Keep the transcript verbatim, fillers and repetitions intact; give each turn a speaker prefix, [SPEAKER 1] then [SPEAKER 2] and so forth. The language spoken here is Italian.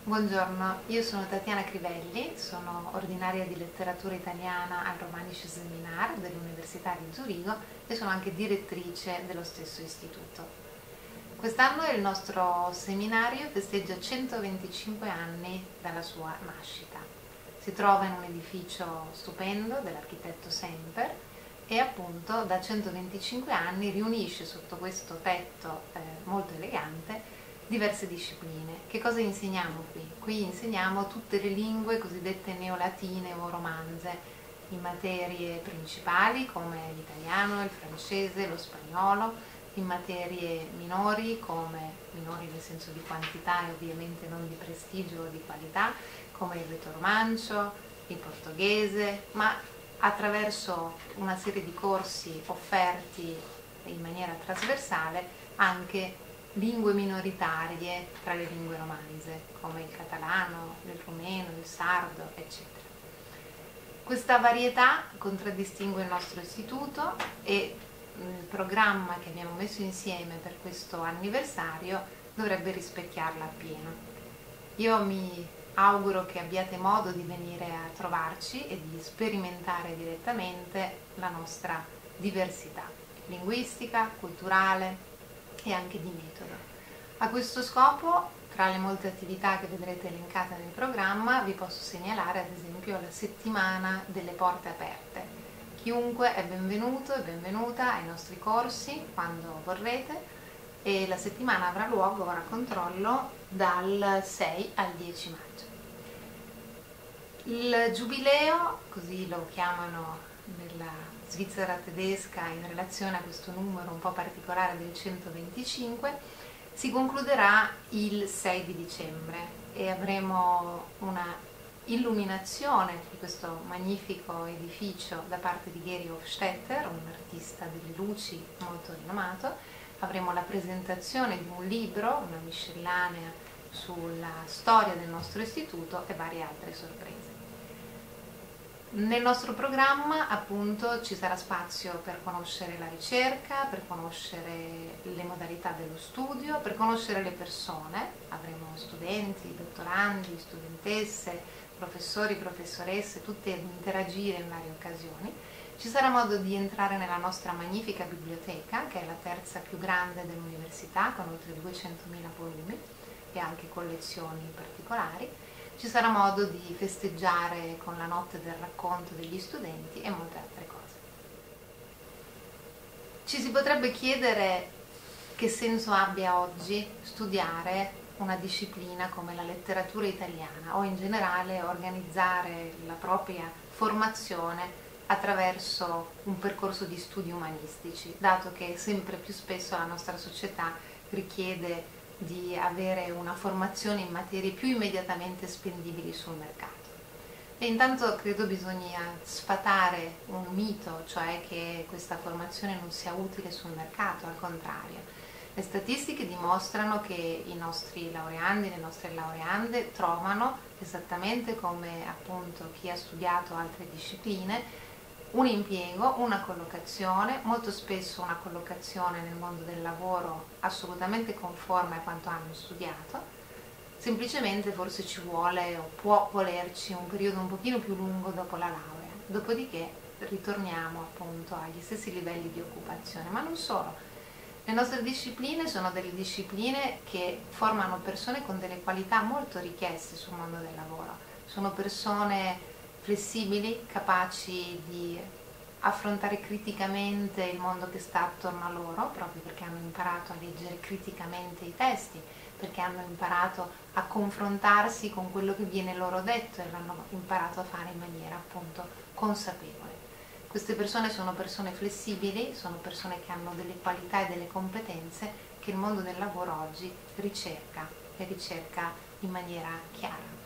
[SPEAKER 1] Buongiorno, io sono Tatiana Crivelli, sono ordinaria di letteratura italiana al Romanische Seminar dell'Università di Zurigo e sono anche direttrice dello stesso istituto. Quest'anno il nostro seminario festeggia centoventicinque anni dalla sua nascita. Si trova in un edificio stupendo dell'architetto Semper e appunto da centoventicinque anni riunisce sotto questo tetto eh, molto elegante diverse discipline. Che cosa insegniamo qui? Qui insegniamo tutte le lingue cosiddette neolatine o romanze in materie principali come l'italiano, il francese, lo spagnolo, in materie minori come minori nel senso di quantità e ovviamente non di prestigio o di qualità, come il retroromancio, il portoghese, ma attraverso una serie di corsi offerti in maniera trasversale anche lingue minoritarie tra le lingue romanze, come il catalano, il rumeno, il sardo, eccetera. Questa varietà contraddistingue il nostro istituto e il programma che abbiamo messo insieme per questo anniversario dovrebbe rispecchiarla appieno. Io mi auguro che abbiate modo di venire a trovarci e di sperimentare direttamente la nostra diversità linguistica, culturale e anche di metodo. A questo scopo, tra le molte attività che vedrete elencate nel programma, vi posso segnalare ad esempio la settimana delle porte aperte. Chiunque è benvenuto e benvenuta ai nostri corsi quando vorrete e la settimana avrà luogo, ora controllo, dal sei al dieci maggio. Il giubileo, così lo chiamano nella Svizzera tedesca in relazione a questo numero un po' particolare del centoventicinque, si concluderà il sei di dicembre e avremo una illuminazione di questo magnifico edificio da parte di Geri Hofstetter, un artista delle luci molto rinomato. Avremo la presentazione di un libro, una miscellanea sulla storia del nostro istituto e varie altre sorprese. Nel nostro programma appunto ci sarà spazio per conoscere la ricerca, per conoscere le modalità dello studio, per conoscere le persone. Avremo studenti, dottorandi, studentesse, professori, professoresse, tutte ad interagire in varie occasioni. Ci sarà modo di entrare nella nostra magnifica biblioteca, che è la terza più grande dell'università, con oltre duecentomila volumi e anche collezioni particolari. Ci sarà modo di festeggiare con la notte del racconto degli studenti e molte altre cose. Ci si potrebbe chiedere che senso abbia oggi studiare una disciplina come la letteratura italiana o in generale organizzare la propria formazione attraverso un percorso di studi umanistici, dato che sempre più spesso la nostra società richiede di avere una formazione in materie più immediatamente spendibili sul mercato. E intanto credo bisogna sfatare un mito, cioè che questa formazione non sia utile sul mercato, al contrario. Le statistiche dimostrano che i nostri laureandi, le nostre laureande trovano, esattamente come appunto chi ha studiato altre discipline, un impiego, una collocazione, molto spesso una collocazione nel mondo del lavoro assolutamente conforme a quanto hanno studiato. Semplicemente forse ci vuole o può volerci un periodo un pochino più lungo dopo la laurea, dopodiché ritorniamo appunto agli stessi livelli di occupazione, ma non solo. Le nostre discipline sono delle discipline che formano persone con delle qualità molto richieste sul mondo del lavoro, sono persone flessibili, capaci di affrontare criticamente il mondo che sta attorno a loro, proprio perché hanno imparato a leggere criticamente i testi, perché hanno imparato a confrontarsi con quello che viene loro detto e l'hanno imparato a fare in maniera appunto consapevole. Queste persone sono persone flessibili, sono persone che hanno delle qualità e delle competenze che il mondo del lavoro oggi ricerca e ricerca in maniera chiara.